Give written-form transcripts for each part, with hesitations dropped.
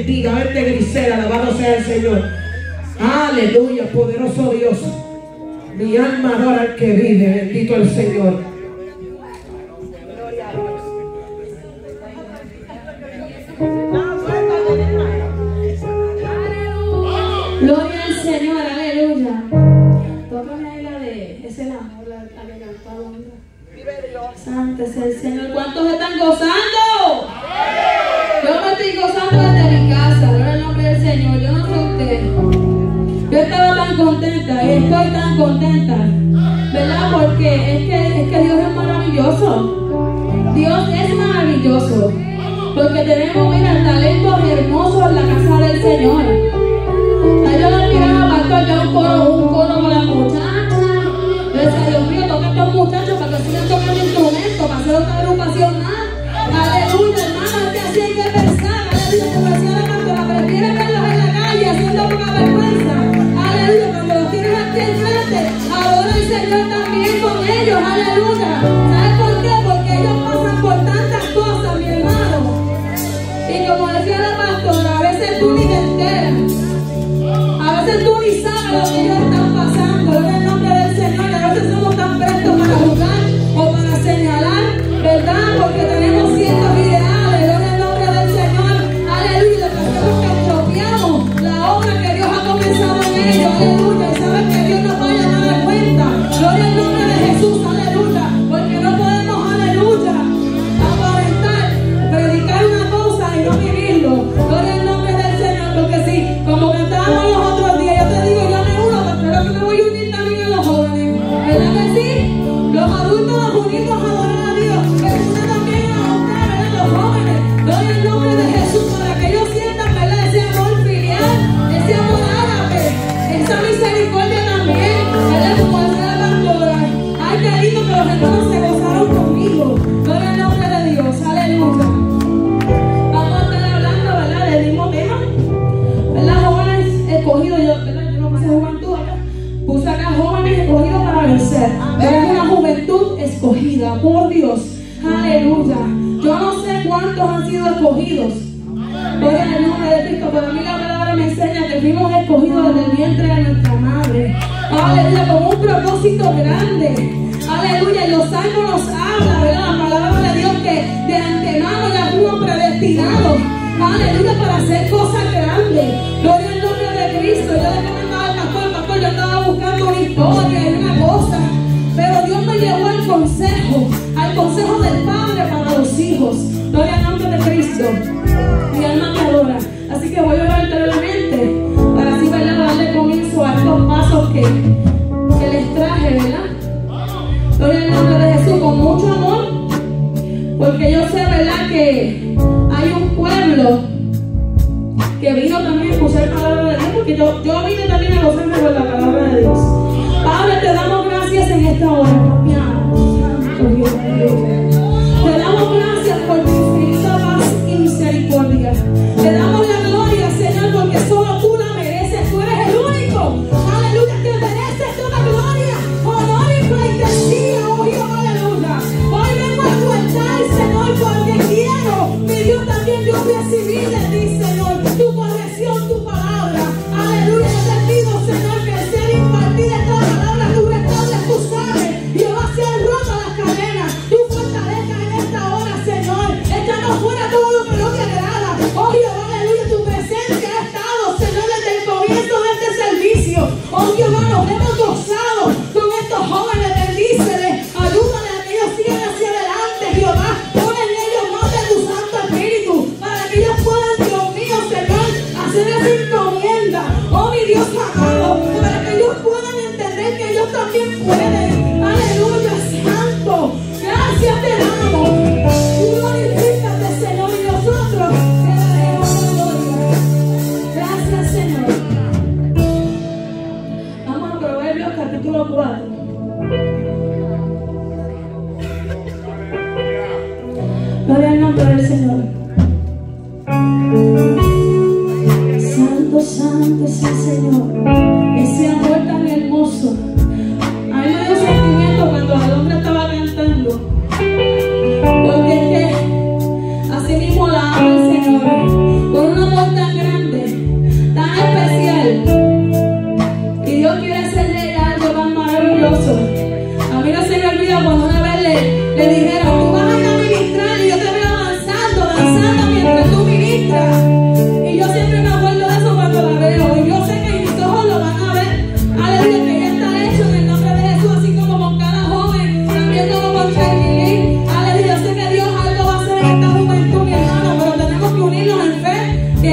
bendiga. Vente, Grisela, alabado sea el Señor. Aleluya, poderoso Dios. Mi alma adora al que vive. Bendito el Señor. Gloria al Señor, aleluya. Tócame ahí la de, ese es el amor, la que cantaba. Santo es el Señor. ¿Cuántos están gozando? Yo me estoy gozando desde mi casa. Gloria al nombre del Señor. Yo no sé usted. Yo estaba tan contenta y estoy tan contenta, ¿verdad? Porque es que Dios es maravilloso. Dios es maravilloso. Porque tenemos, mira, talentos hermosos en la casa del Señor. Yo le miraba, pastor, ya un coro con la muchacha. Yo decía, Dios mío, toca a estos muchachos para que sigan tocando instrumentos, para hacer otra agrupación más. Aleluya, hermano, es que así hay que pensar. Aleluya, como decía la pastora, prefiere verlos en la calle haciendo poca vergüenza. Aleluya, cuando los tienen aquí enfrente, adora al Señor también con ellos. Aleluya. ¿Sabes por qué? Porque ellos pasan por tantas cosas, mi hermano. Y como decía la pastora, a veces tú ni te enteras. A veces tú ni sabes lo que ellos están pasando. En el nombre del Señor, a veces somos tan prestos para juzgar o para señalar, ¿verdad? Porque tenemos ciertos ideales. En el nombre del Señor, aleluya. Lo que hacemos es que estropeamos la obra que Dios ha comenzado en ellos. Aleluya. Y sabes que Dios nos va a llamar a cuenta. Gloria al nombre de Jesús, aleluya. Porque no podemos, aleluya, aparentar, predicar una cosa y no vivirlo. Gloria al nombre del Señor. Porque sí, como cantábamos los otros días, yo te digo, yo me uno, pero creo que me voy a unir también a los jóvenes. ¿Verdad que sí? Los adultos nos unimos a adorar a Dios, pero usted también a usted, ¿verdad? Los jóvenes. Gloria al nombre de Jesús, para que ellos sientan, ¿verdad? Ese amor filial, ese amor ágape, esa misericordia también, ¿verdad? Como decía la pastora. Ay, qué lindo que los hermanos se gozaron conmigo. Gloria al nombre de Dios, aleluya. Vamos a estar hablando, ¿verdad? Del mismo tema, ¿verdad? Jóvenes escogidos, ¿verdad? Yo no puse juventud acá, puse acá jóvenes escogidos para vencer. Pero es una juventud escogida por Dios, aleluya. Yo no sé cuántos han sido escogidos por el nombre de Cristo, pero a mí la palabra me enseña que fuimos escogidos desde el vientre de nuestra madre, aleluya, con un propósito grande, aleluya. Y los salmos nos habla, ¿verdad? La palabra de Dios, que de antemano ya fuimos predestinados, aleluya, para hacer cosas grandes. Gloria al nombre de Cristo. Yo le comentaba al pastor, yo estaba buscando una historia y una cosa, pero Dios me llevó al consejo del Padre para los hijos. Gloria al nombre de Cristo. Mi alma me adora. Así que voy a orar brevemente para así, ¿verdad?, darle comienzo a estos pasos que les traje, ¿verdad? Gloria al nombre de Jesús, con mucho amor, porque yo sé, ¿verdad?, que hay un pueblo que vino también a escuchar la palabra de Dios, porque yo vine también a gozarme con la palabra de Dios. Padre, te damos gracias en esta hora, papiano, santo Dios mío. Te damos gracias por tu infinita paz y misericordia. Te damos la gloria, Señor, porque solo tú la mereces. Tú eres el único, aleluya, que mereces toda gloria, honor y pleitesía, oh Dios, aleluya. Hoy vengo a tu altar, Señor, porque quiero, mi Dios, también yo recibir de ti, Señor, tu corrección, tu palabra. Aleluya, yo te pido, Señor, que sea impartida esta palabra, tú restaures, tú sabes, y va a ser rota las cadenas, tú fortalezcas en esta hora, Señor, echando fuera todo lo que no te agrada. Oh Jehová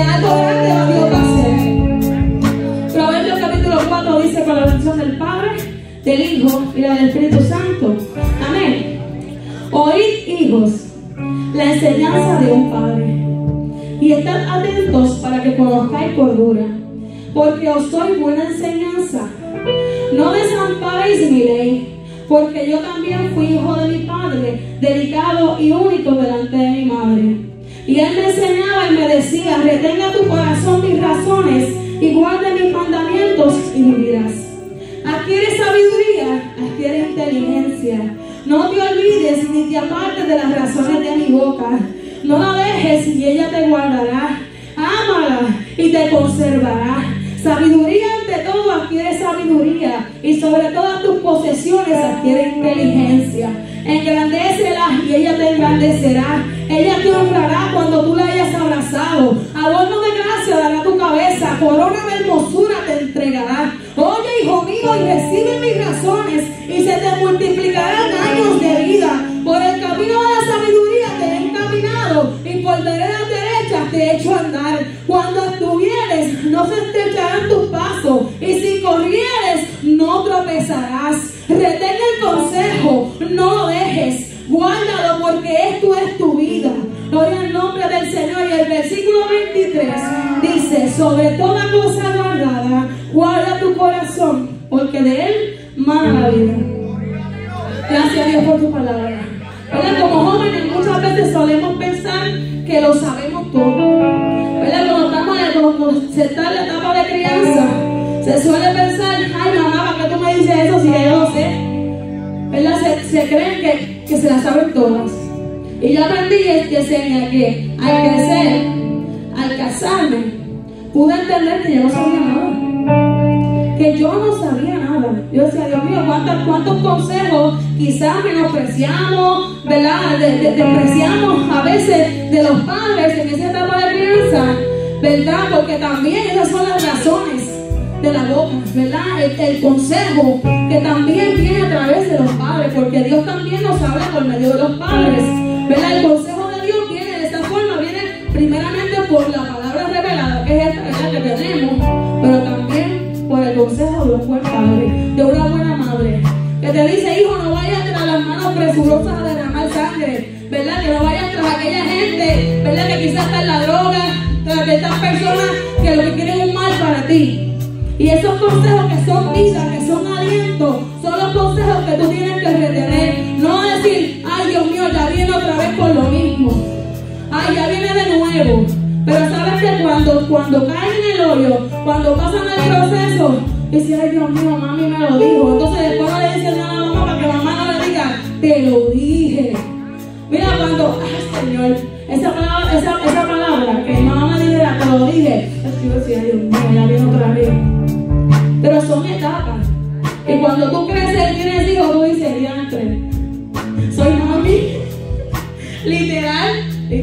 algo grande Dios va a hacer. Proverbios capítulo 4 dice: por la bendición del Padre, del Hijo y la del Espíritu Santo. Amén. Oíd, hijos, la enseñanza de un padre, y estad atentos para que conozcáis cordura, porque os doy buena enseñanza. No desamparéis mi ley, porque yo también fui hijo de mi padre, delicado y único delante de mi madre. Y él me enseñaba y me decía: retenga tu corazón mis razones y guarde mis mandamientos y vivirás. Adquiere sabiduría, adquiere inteligencia. No te olvides ni te apartes de las razones de mi boca. No la dejes y ella te guardará. Ámala y te conservará. Sabiduría ante todo, adquiere sabiduría, y sobre todas tus posesiones adquiere inteligencia. Engrandécela y ella te engrandecerá. Ella te honrará cuando tú la hayas abrazado. Adorno de gracia dará tu cabeza, corona de hermosura te entregará. Oye, hijo mío, y recibe mis razones, y se te multiplicarán años de vida. Por el camino de la sabiduría te he encaminado, y por veredas derechas te he hecho andar. Cuando estuvieres, no se estrecharán tus pasos, y si corrieres, no tropezarás. Retén el consejo, no lo dejes, guárdalo, porque esto es tu vida. Gloria al nombre del Señor. Y el versículo 23 dice: sobre toda cosa guardada, guarda tu corazón, porque de él mana la vida. Gracias a Dios por tu palabra. ¿Verdad? Como jóvenes muchas veces solemos pensar que lo sabemos todo. ¿Verdad? Cuando se está en la etapa de crianza, se suele pensar: ay, mamá, ¿para qué tú me dices eso si ya yo lo sé? ¿Verdad? Se creen que se las saben todas. Y yo aprendí que al crecer, al casarme, pude entender que yo no sabía nada. Que yo no sabía nada. Yo decía: Dios mío, ¿cuántos consejos quizás menospreciamos, ¿verdad? Despreciamos a veces de los padres en esa etapa de crianza, ¿verdad? Porque también esas son las razones de la boca, ¿verdad? El consejo que también viene a través de los padres, porque Dios también nos habla por medio de los padres, ¿verdad? El consejo de Dios viene de esta forma, viene primeramente por la palabra revelada, que es esta que tenemos, pero también por el consejo de un buen padre, de una buena madre, que te dice: hijo, no vayas tras las manos presurosas a derramar sangre, ¿verdad? Que no vayas tras aquella gente, ¿verdad? Que quizás está en la droga, tras de estas personas que lo que quieren es un mal para ti. Y esos consejos que son vida, que son aliento, son los consejos que tú tienes que retener. No decir: ay, Dios mío, ya viene otra vez con lo mismo. Ay, ya viene de nuevo. Pero sabes que cuando caen en el hoyo, cuando pasan el proceso, dice: ay, Dios mío, mami me lo dijo. Entonces después no le dicen nada a la mamá para que mamá no le diga: te lo dije. Mira, cuando, ay, Señor, esa palabra que mi mamá me dijera: te lo dije. Yo decía: Dios mío, ya viene otra vez. Pero son etapas. Y cuando tú creces y tienes hijos, tú dices: diantre, soy mami. Literal.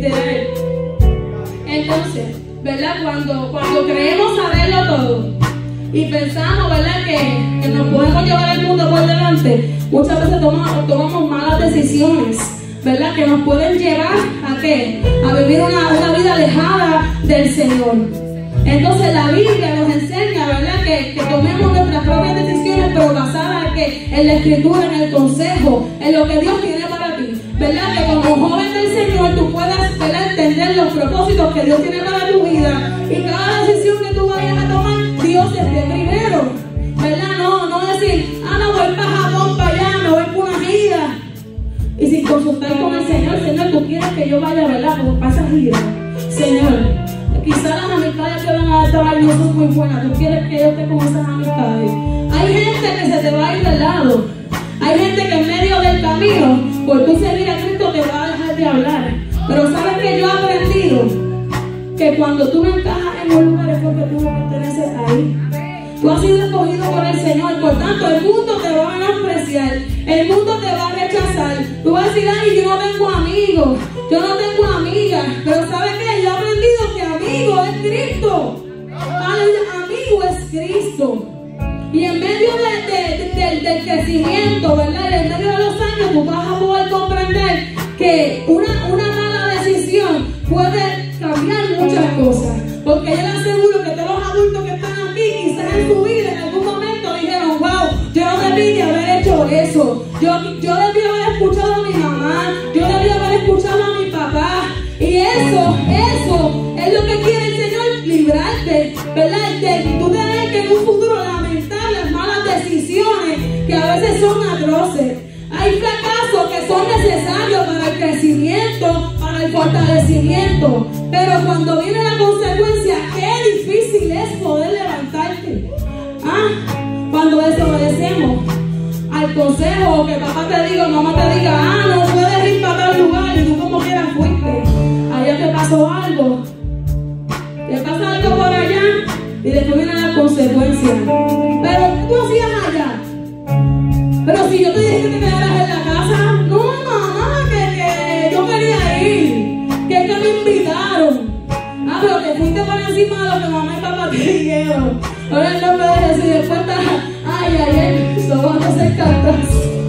Entonces, ¿verdad? Cuando creemos saberlo todo y pensamos, ¿verdad?, que nos podemos llevar el mundo por delante, muchas veces tomamos malas decisiones, ¿verdad?, que nos pueden llevar ¿a qué? A vivir una vida alejada del Señor. Entonces la Biblia nos enseña, ¿verdad?, que tomemos nuestras propias decisiones, pero basadas en la Escritura, en el consejo, en lo que Dios tiene para ti, ¿verdad? Que como joven del Señor tú puedas, ¿verdad?, entender los propósitos que Dios tiene para tu vida, y cada decisión que tú vayas a tomar, Dios esté primero, ¿verdad? No decir: ah, no, voy para Japón, para allá, me voy por una gira, y sin consultar con el Señor: Señor, tú quieres que yo vaya, ¿verdad?, para esa gira. Señor, quizás las amistades que van a estar no son muy buenas. Tú quieres que yo esté con esas amistades. Hay gente que se te va a ir de lado. Hay gente que en medio del camino, por tú seguir a Cristo, te va a dejar de hablar. Pero sabes que yo he aprendido que cuando tú no encajas en un lugar es porque tú no perteneces ahí. Tú has sido escogido por el Señor. Por tanto, el mundo te va a menospreciar, el mundo te va a rechazar. Tú vas a decir: ay, yo no tengo amigos, yo no tengo amigas. Pero ¿sabes qué? Yo he aprendido que amigo es Cristo. Amigo es Cristo. Y en medio del crecimiento, ¿verdad?, en medio de los años, tú vas a poder comprender que una mala decisión puede cambiar muchas cosas. Porque Yo debí haber escuchado a mi mamá, yo debí haber escuchado a mi papá. Y eso es lo que quiere el Señor, librarte, ¿verdad? De tú tener que en un futuro lamentar las malas decisiones que a veces son atroces. Hay fracasos que son necesarios para el crecimiento, para el fortalecimiento. Pero cuando viene la consecuencia, qué difícil es poder levantarte. Cuando desobedecemos al consejo que papá te diga, mamá te diga, no puedes ir para tal lugar y tú como quieras fuiste. Allá te pasó algo. Te pasa algo por allá y después vienen las consecuencias. Pero ¿qué tú hacías allá? Pero si yo te dije que te quedaras en la casa, no mamá, que yo quería ir, que me invitaron. Pero te fuiste por encima de lo que mamá y papá te dijeron. Ahora el nombre de Jesús y después está, eso van a ser cartas.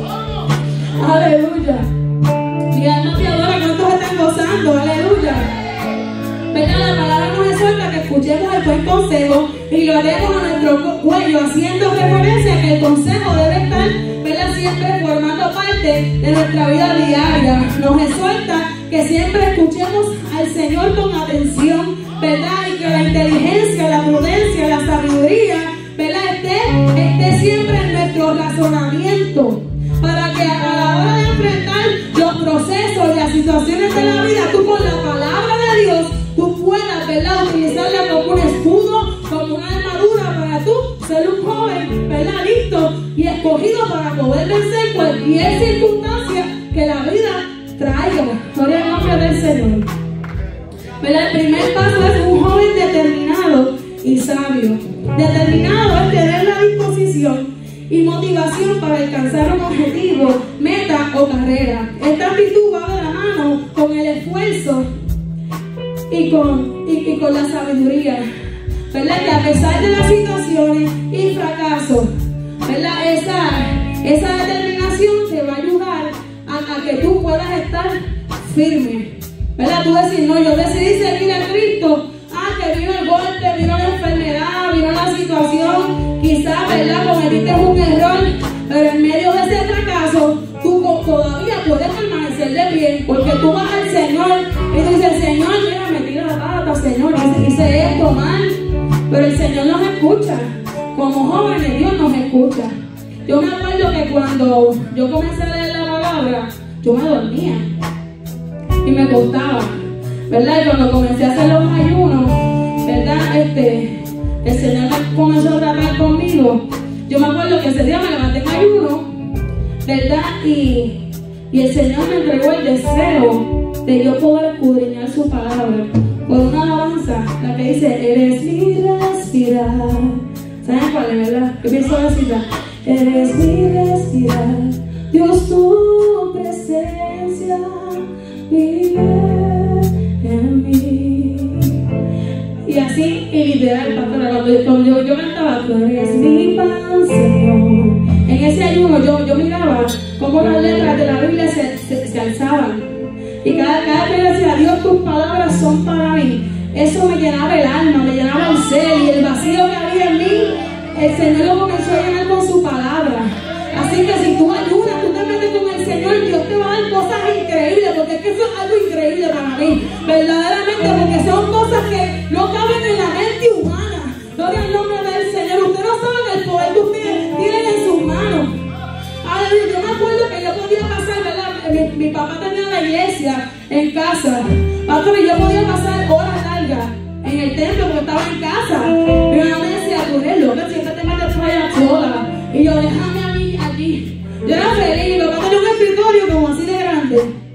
Aleluya. Mi alma te adora, ¿cuántos están gozando? Aleluya. ¿Verdad? La palabra nos exhorta que escuchemos el buen consejo y lo haremos a nuestro cuello, haciendo referencia a que el consejo debe estar, ¿verdad?, siempre formando parte de nuestra vida diaria. Nos exhorta que siempre escuchemos al Señor con atención, ¿verdad? Y que la inteligencia, la prudencia, la sabiduría, ¿verdad?, esté siempre en nuestro razonamiento, para que a la hora de enfrentar los procesos y las situaciones de la vida, tú con la palabra de Dios, tú puedas, ¿verdad?, utilizarla como un escudo, como una armadura para tú ser un joven, ¿verdad?, listo y escogido para poder vencer cualquier circunstancia que la vida traiga. Gloria al nombre del Señor. ¿Verdad? El primer paso es un joven determinado y sabio. Determinado es tener la disposición y motivación para alcanzar un objetivo, meta o carrera. Esta actitud va de la mano con el esfuerzo y con la sabiduría, ¿verdad? Que a pesar de las situaciones y fracasos, ¿verdad?, esa determinación te va a ayudar a que tú puedas estar firme, ¿verdad? Tú decir, no, yo decidí seguir a Cristo. Que vino el golpe, vino la enfermedad, vino la situación, quizás, ¿verdad?, cometiste un error, pero en medio de ese fracaso, tú todavía puedes permanecer de pie, porque tú vas al Señor y tú dices, Señor, mira, me tira la pata, Señor, hice esto mal, pero el Señor nos escucha. Como jóvenes, Dios nos escucha. Yo me acuerdo que cuando yo comencé a leer la palabra, yo me dormía y me costaba, ¿verdad? Y cuando comencé a hacer los ayunos, ¿verdad? El Señor comenzó a tratar conmigo. Yo me acuerdo que ese día me levanté en ayuno, ¿verdad? Y el Señor me entregó el deseo de yo poder escudriñar su palabra por una alabanza, la que dice, eres mi respirar. ¿Saben cuál es, verdad? Yo pienso decirla. Eres mi respirar, Dios, tu presencia vive en mí. Y así, y literal, pastora, cuando yo cantaba, tú eres mi pan, Señor. En ese ayuno yo miraba cómo las letras de la Biblia se alzaban. Y cada vez decía, Dios, tus palabras son para mí. Eso me llenaba el alma, me llenaba el ser, y el vacío que había en mí, el Señor lo comenzó a llenar con su palabra. Así que si tú ayunas, tú te metes con el Señor, Dios te va a dar cosas increíbles, porque es que eso es algo increíble para mí, verdaderamente, porque son cosas que no caben en la mente humana. Gloria al nombre del Señor. Ustedes no saben el poder que ustedes tienen en sus manos. Aleluya. Yo me acuerdo que yo podía pasar, ¿verdad? Mi papá tenía la iglesia en casa, pastor, y yo podía pasar horas largas en el templo porque estaba en casa. Mi mamá me decía, tú eres loca, siempre te metes por allá sola. Y yo, déjame a mí allí. Yo era feliz, mi papá tenía un escritorio como así de grande.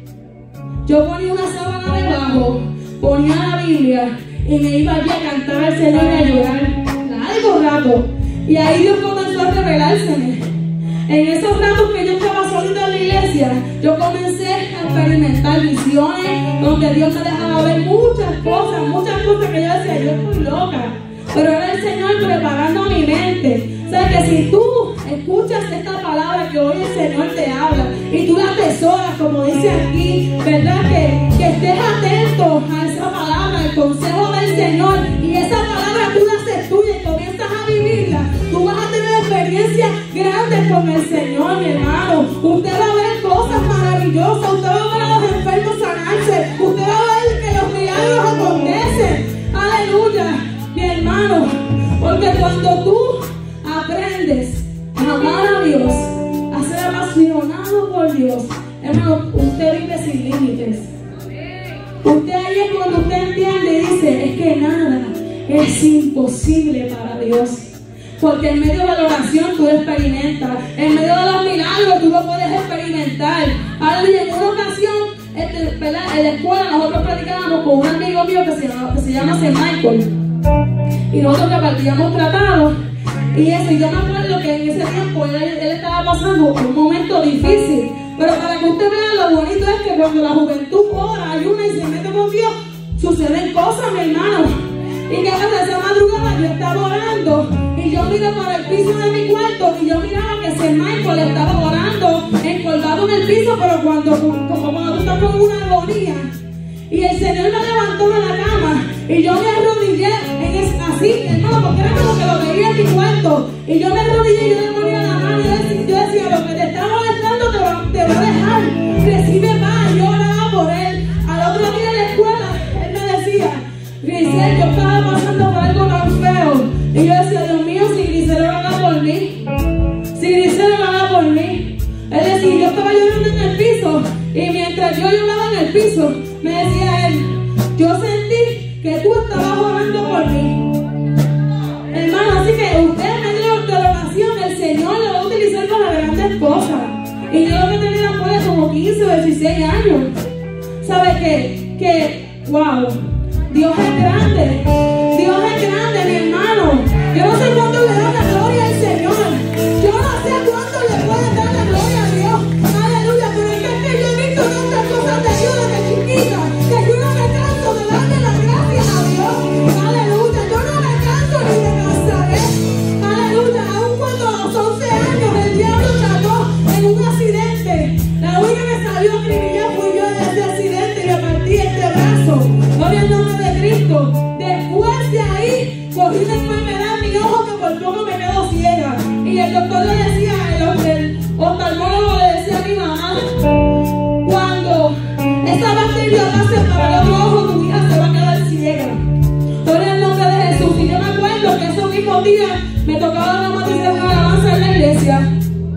Yo ponía una sábana debajo, ponía la Biblia y me iba allí a cantar al Señor y a llorar largo rato. Y ahí Dios comenzó a revelárseme. En esos ratos que yo estaba solita en la iglesia, yo comencé a experimentar visiones donde Dios me dejaba ver muchas cosas que yo decía, yo estoy loca. Pero era el Señor preparando mi mente. O sea que si tú escuchas esta palabra que hoy el Señor te habla y tú la atesoras, como dice aquí, ¿verdad? Que estés atento a esa palabra, el consejo del Señor, y esa palabra tú la haces tuya y comienzas a vivirla, tú vas a tener experiencias grandes con el Señor, mi hermano. usted va a ver cosas maravillosas, usted va a ver a los enfermos sanarse, usted va a ver que los milagros acontecen. Aleluya, mi hermano, porque cuando tú aprendes a amar a Dios, a ser apasionado por Dios, hermano, usted vive sin límites. Usted ahí es cuando usted entiende y dice, es que nada es imposible para Dios. Porque en medio de la oración tú experimentas, en medio de los milagros tú lo puedes experimentar. Aleluya, en una ocasión, en la escuela nosotros practicábamos con un amigo mío que se llama St. Michael. Y nosotros repartíamos tratados. Y eso, y yo me acuerdo que en ese tiempo él estaba pasando un momento difícil. Pero para que usted vea lo bonito es que cuando la juventud ora, ayuna y se mete con Dios, suceden cosas, mi hermano. Y que a veces esa madrugada yo estaba orando y yo miré para el piso de mi cuarto y yo miraba que St. Michael estaba orando encolgado en el piso, pero como cuando tú estás con una agonía. Y el Señor me levantó de la cama y yo me arrodillé así, hermano, porque era como que lo veía en mi cuarto. Y yo me arrodillé y yo le ponía la mano y yo decía, lo que te está molestando te va a dejar. Recibe paz. Yo oraba por él. Al otro día en la escuela, él me decía, Grisel, yo estaba pasando por algo tan feo. Y yo decía, Dios mío, si Grisel lo haga por mí. Si Grisel lo haga por mí. Él decía, yo estaba llorando en el piso. Y mientras yo lloraba en el piso, me decía él, yo sentí que tú estabas orando por mí. Hermano, así que usted en medio de la oración, el Señor lo va a utilizar para grandes cosas. Y yo lo que tenía fue como 15 o 16 años. ¿Sabe qué? Wow, Dios es grande. Dios es grande, mi hermano. Yo no sé cuándo le da la gloria al Señor. Yo no sé cuándo le puede dar la gloria a Dios. Aleluya, pero es que yo he visto tantas cosas de Dios desde chiquita que yo no me canso de darle las gracias a Dios. Aleluya, yo no me canso ni me cansaré. Aleluya, aun cuando a los 11 años el diablo trató en un accidente. La única que salió a acribillar fui yo de ese accidente y le partí este brazo. Gloria al nombre de Cristo. Después de ahí, cogí una enfermedad en mi ojo que por poco me quedo ciega. Y el doctor le decía, el oftalmólogo le decía a mi mamá, cuando esa bacteria pase para el otro ojo, tu hija se va a quedar ciega. Gloria al nombre de Jesús. Y yo me acuerdo que esos mismos días me tocaba dramatizar una alabanza en la iglesia.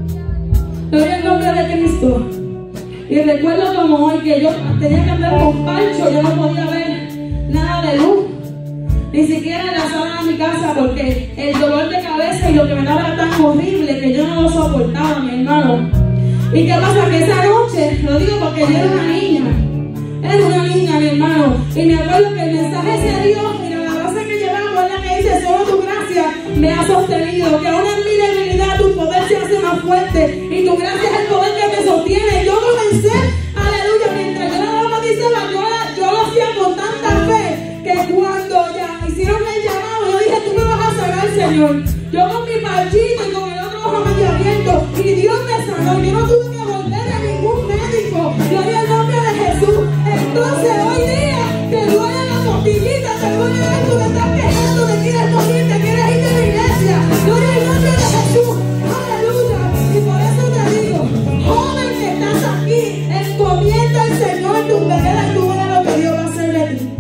Gloria al nombre de Cristo. Y recuerdo como hoy que yo tenía que andar con pancho, yo no podía ver nada de luz, ni siquiera en la sala de mi casa, porque el dolor de cabeza y lo que me daba era tan horrible que yo no lo soportaba, mi hermano. ¿Y qué pasa? Que esa noche, lo digo porque yo era una niña, mi hermano, y me acuerdo que el mensaje de Dios y la alabanza que llevamos es la que dice, solo tu gracia me ha sostenido, que aún en mi debilidad tu poder se hace más fuerte y tu gracia es el poder que me sostiene. Yo comencé, aleluya, mientras yo la dramatizaba, yo lo hacía con tanta fe que cuando ya hicieron el llamado, yo dije, tú me vas a sanar, Señor. Yo con mi parchito y con el otro ojo medio abierto, y Dios me sanó. Yo no tuve que volver a ningún médico. Gloria al nombre de Jesús. Entonces hoy día te duele la costillita, te duele esto, te estás quejando, te quieres morir, te quieres ir de la iglesia. Gloria al nombre de Jesús. Aleluya. Y por eso te digo, joven que estás aquí, encomienda al Señor tu vereda y tú verás lo que Dios va a hacer de ti.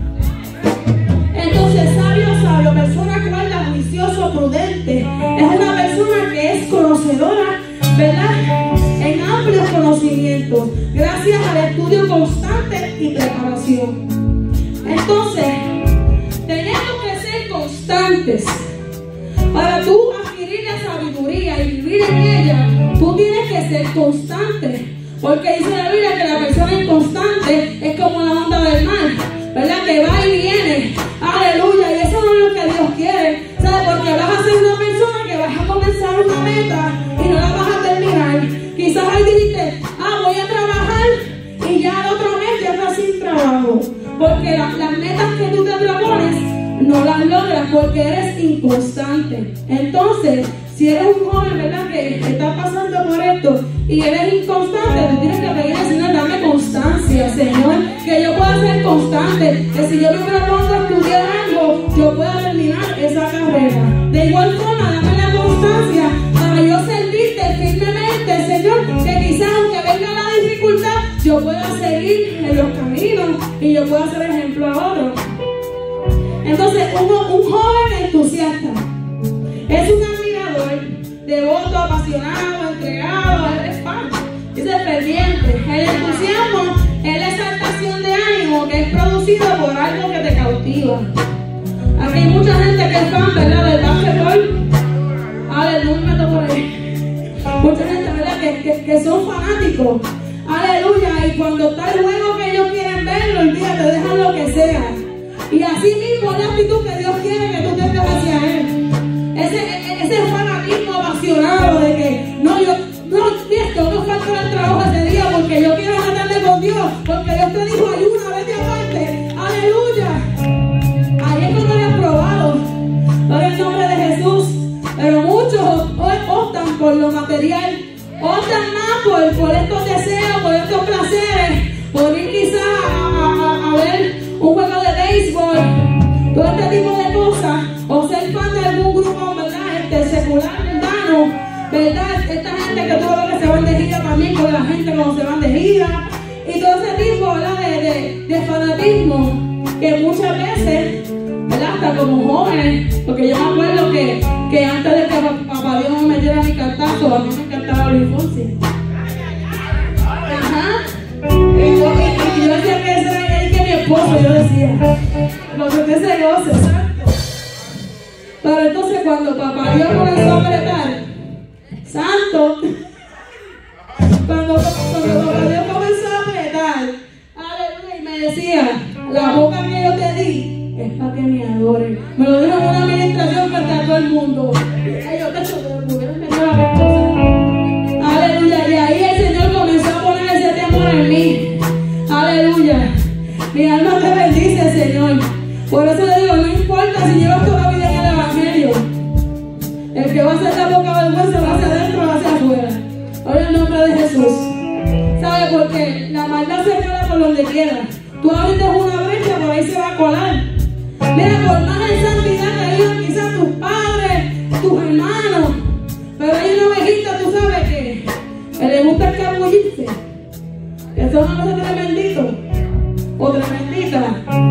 Entonces, sabio, persona cuerda, juicioso, prudente, es una persona que es conocedora, ¿verdad? En amplios conocimientos, gracias al estudio constante y preparación. Entonces, tenemos que ser constantes. Para tú adquirir la sabiduría y vivir en ella, tú tienes que ser constante. Porque dice la Biblia que la persona inconstante es como la onda del mar, ¿verdad? Que va y viene. Aleluya. Y eso no es lo que Dios quiere. ¿Sabes? Porque vas a ser una persona que vas a comenzar una meta y no la vas a terminar. Quizás ahí dijiste, voy a trabajar y ya el otro mes ya estás sin trabajo. Porque las metas que tú te propones no las logras porque eres inconstante. Entonces, si eres un joven, ¿verdad? Que está pasando por esto y eres inconstante, tú tienes que pedir al Señor, dame constancia, Señor, que yo pueda ser constante, que si yo me propongo estudiar algo, yo pueda terminar esa carrera. De igual forma, dame la constancia para yo servirte firmemente, Señor, que quizás es fan, ¿verdad? Del básquetbol. Aleluya, me meto por ahí. Mucha gente, ¿verdad? Que son fanáticos. Aleluya. Y cuando está el juego que ellos quieren verlo, olvídate, dejan lo que sea. Y así mismo es la actitud que Dios quiere que tú tengas hacia Él. Ese fanatismo apasionado de que tengo que faltar al trabajo ese día porque yo quiero matarme con Dios, porque Dios te dijo ayuna, vete aparte. Aleluya. Ahí es cuando le has probado. Por el nombre de Jesús. Pero muchos hoy optan por lo material, optan más por estos deseos, por estos placeres, por ir quizás a ver un juego de béisbol, todo este tipo de cosas, o ser fan de algún grupo, ¿verdad? Secular, mundano, ¿verdad? Esta gente que tú ves que se van de gira también con la gente cuando se van de gira, y todo ese tipo, ¿verdad? De fanatismo que muchas veces, ¿verdad? Hasta como jóvenes, porque yo me acuerdo que antes de que papá Dios me metiera mi cartazo, a mí me encantaba Luis Fonsi. Ajá. Y yo decía que ese era el que mi esposo, yo decía, lo que usted se goce, santo. Pero entonces cuando papá Dios comenzó a apretar, santo, cuando papá Dios comenzó a apretar, aleluya, y me decía, la boca que yo te di es para que me adoren. Me lo dijo en una administración frente a todo el mundo. Ay, yo te aleluya. Y ahí el Señor comenzó a poner ese temor en mí. Aleluya. Mi alma te bendice, Señor. Por eso le digo, no importa si llevas toda la vida en el Evangelio. El que va a hacer la boca vergüenza va hacia adentro o hacia afuera. Ahora en el nombre de Jesús. ¿Sabe por qué? La maldad se queda por donde quiera. Tú abriste una brecha, por ahí se va a colar. Mira, por más en santidad que vivan quizás tus padres, tus hermanos, pero hay una ovejita, tú sabes que le gusta escabullirse, que son unos tremenditos o tremendita.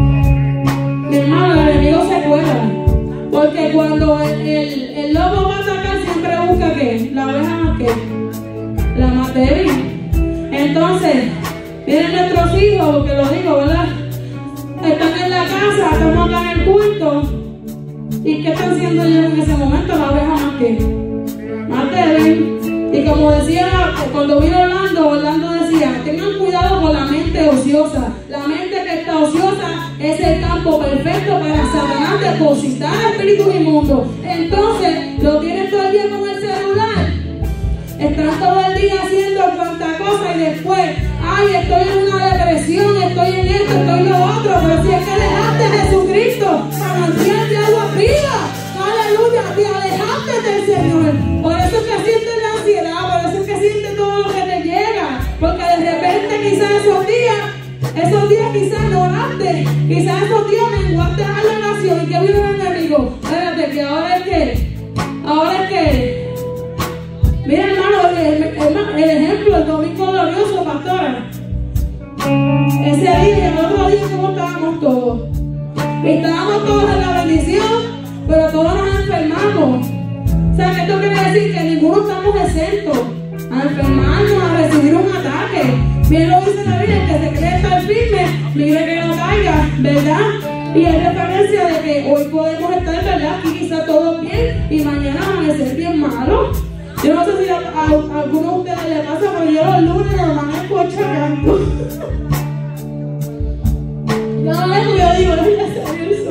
Mi hermano, el enemigo se cuela, porque cuando el lobo va a atacar siempre busca ¿qué? La oveja más que la más débil. Entonces vienen nuestros hijos, porque lo digo, ¿verdad? Están en la casa, estamos acá en el culto. ¿Y qué están haciendo ellos en ese momento? La oveja más que más débil. Y como decía, cuando vino Orlando decía, tengan cuidado con la mente ociosa. La mente que está ociosa es el campo perfecto para Satanás depositar espíritus inmundos. Entonces, lo tienes todo el día con el celular. Están todo el día haciendo cuanta cosa y después, ay, estoy en una depresión, estoy en esto, estoy en lo otro, pero si es que dejaste a Jesucristo, manantial de agua viva, aleluya, te alejaste del Señor. Por eso es que sientes la ansiedad, por eso es que sientes todo lo que te llega, porque de repente quizás esos días quizás no oraste, quizás esos días menguaste a la oración. ¿Y que vino el enemigo? Espérate, que ahora es que mira, hermano, el ejemplo, el domingo glorioso, pastora. Ese día y el otro día, ¿cómo estábamos todos? Estábamos todos en la bendición, pero todos nos enfermamos. O sea, que esto quiere decir que ninguno estamos exentos a enfermarnos, a recibir un ataque. Bien lo dice la Biblia, el que se cree estar firme, mire que no caiga, ¿verdad? Y hay referencia de que hoy podemos estar, ¿verdad? Aquí quizá todo bien y mañana amanecer bien malo. Yo no sé si a algunos de ustedes les pasa, pero yo los lunes los amanezco chacando. Yo digo, no voy a hacer eso.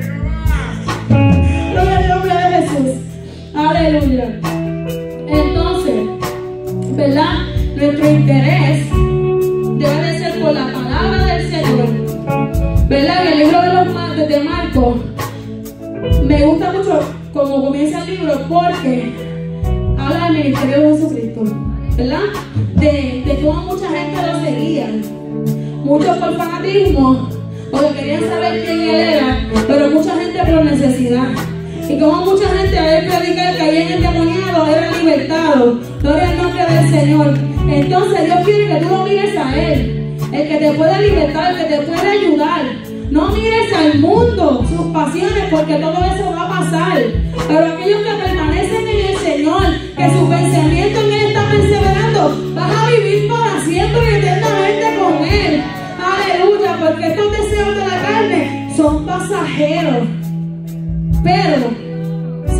Gloria al nombre de Jesús. Aleluya. Entonces, ¿verdad? Nuestro interés debe de ser por la palabra del Señor. ¿Verdad? En el libro de Marcos me gusta mucho como comienza el libro porque habla del ministerio de Jesucristo, ¿verdad? De cómo mucha gente lo seguía, muchos por fanatismo, porque querían saber quién él era, pero mucha gente por necesidad. Y como mucha gente a él predicar que habían endemoniado, era libertado. Gloria al nombre del Señor. Entonces Dios quiere que tú lo mires a Él, el que te puede libertar, el que te puede ayudar. No mires al mundo, sus pasiones, porque todo eso va a pasar. Pero aquellos que permanecen en el Señor, que su pensamiento en Él está perseverando, vas a vivir para siempre y eternamente con Él. Aleluya, porque estos deseos de la carne son pasajeros. Pero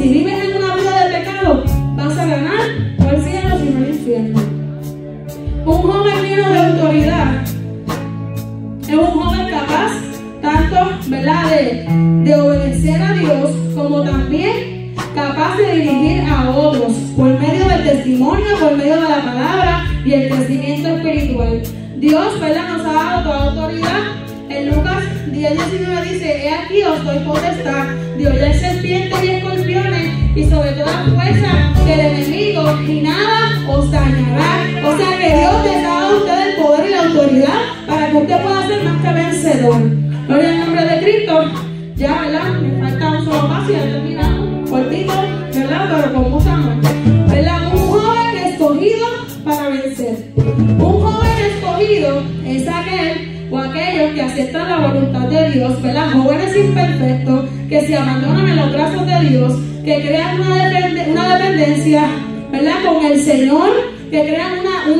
si vives en una vida de pecado, vas a ganar o el cielo sino el infierno. Un joven lleno de autoridad es un joven capaz tanto, ¿verdad?, de obedecer a Dios, como también capaz de dirigir a otros por medio del testimonio, por medio de la palabra y el crecimiento espiritual. Dios, ¿verdad?, nos ha dado toda autoridad. En Lucas 10:19 dice: he aquí os doy potestad de hollar serpientes y escorpiones y sobre toda fuerza del enemigo, y nada os dañará. O sea que Dios les ha dado a usted el poder y la autoridad para que usted pueda ser más que vencedor. Gloria al nombre de Cristo. Ya, ¿verdad? Me falta un solo paso y ya terminamos. Cortito, ¿verdad? Pero con mucha amor. ¿Verdad? Un joven escogido para vencer. Un joven escogido es aquel o aquellos que aceptan la voluntad de Dios, ¿verdad? Jóvenes imperfectos que se abandonan en los brazos de Dios, que crean una dependencia, ¿verdad?, con el Señor, que crean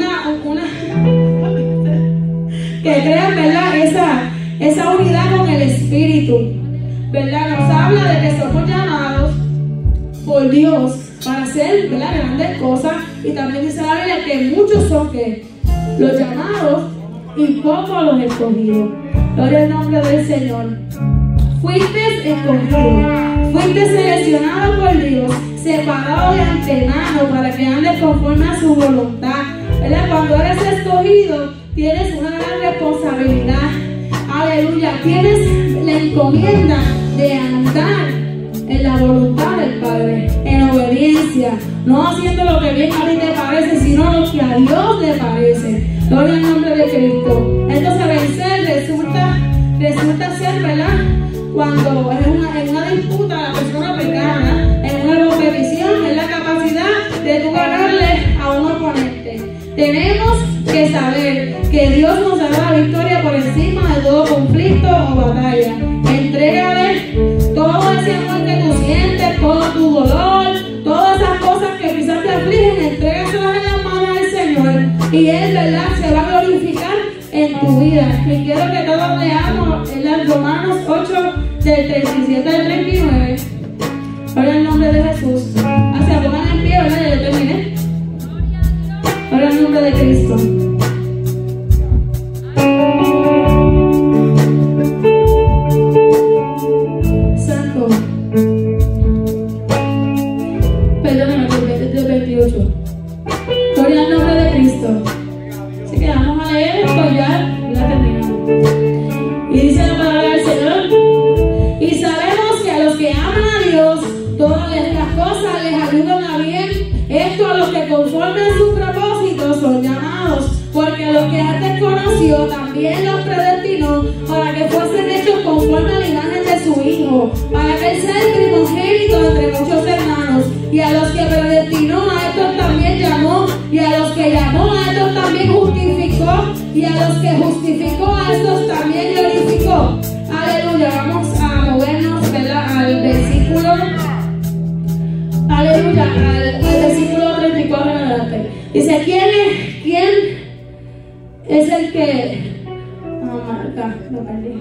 que crean, ¿verdad?, esa unidad con el Espíritu, ¿verdad? Nos habla de que somos llamados por Dios para hacer, ¿verdad?, grandes cosas, y también dice la Biblia que muchos son que los llamados y pocos los escogidos. Gloria al nombre del Señor. Fuiste escogido, fuiste seleccionado por Dios, separado de antemano para que andes conforme a su voluntad, ¿verdad? Cuando eres escogido, tienes una gran responsabilidad. Aleluya. Tienes la encomienda de andar en la voluntad del Padre, en obediencia, no haciendo lo que bien a ti te parece, sino lo que a Dios le parece. Gloria al nombre de Cristo. Entonces vencer resulta ser, ¿verdad?, cuando en una disputa la persona pecada, en una competición, es la capacidad de tú ganarle a un oponente. Tenemos que saber que Dios nos dará la victoria por encima de todo conflicto o batalla. Entrégale todo ese amor que tú sientes, todo tu dolor, todas esas cosas que quizás te afligen, entrégaselas en las manos del Señor, y Él, ¿verdad?, se va a glorificar en tu vida. Y quiero que todos leamos en Romanos 8, del 37 al 39. Ahora en nombre de Jesús. Hacia pongan en pie, ¿verdad? Ya yo terminé. Ahora en nombre de Cristo. Santo. Perdóname, del 28. Gloria al nombre de Cristo. Así que vamos a leer esto, ya terminamos. Y dice la palabra del Señor: y sabemos que a los que aman a Dios, todas las cosas les ayudan a bien. Esto a los que conforme a su propósito son llamados, porque a los que antes conoció también los predestinó para que fuesen hechos conforme a la imagen de su Hijo, para que Él sea el primogénito entre muchos hermanos. Y a los que predestinó, a estos también llamó, y a los que llamó, a estos también justificó, y a los que justificó, a estos también glorificó. Aleluya. Vamos a movernos, ¿verdad?, al versículo, aleluya, al versículo 34 en adelante. Dice: ¿quién es el que... acá, lo perdí.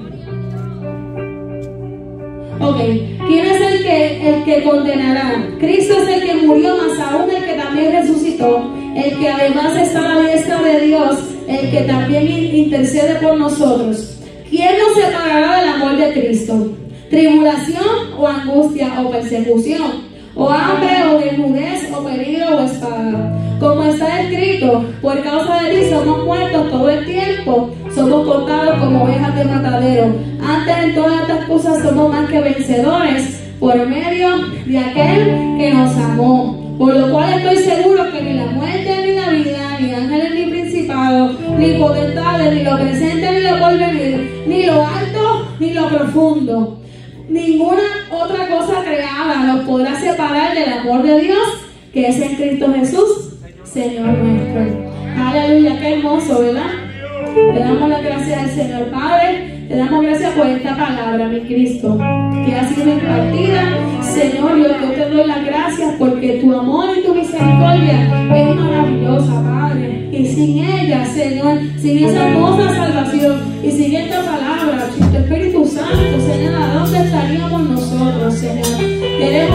Ok, ¿quién es el que condenará? Cristo es el que murió, más aún el que también resucitó, el que además está a la diestra de Dios, el que también intercede por nosotros. ¿Quién nos separará del amor de Cristo? ¿Tribulación o angustia o persecución? ¿O hambre o desnudez o peligro o espada? Como está escrito: por causa de ti somos muertos todo el tiempo, somos contados como ovejas de matadero. Antes en todas estas cosas somos más que vencedores por medio de aquel que nos amó. Por lo cual estoy seguro que ni la muerte ni la vida, ni ángeles ni principados, ni potestades, ni lo presente ni lo porvenir, ni lo alto ni lo profundo, ninguna otra cosa creada nos podrá separar del amor de Dios que es en Cristo Jesús, Señor nuestro. Aleluya, qué hermoso, ¿verdad? Le damos las gracias al Señor Padre. Te damos gracias por esta palabra, mi Cristo, que ha sido impartida. Señor, yo te doy las gracias porque tu amor y tu misericordia es maravillosa, Padre. Y sin ella, Señor, sin esa hermosa salvación y sin esta palabra, sin tu Espíritu Santo, Señor, ¿a dónde estaríamos nosotros, Señor? Queremos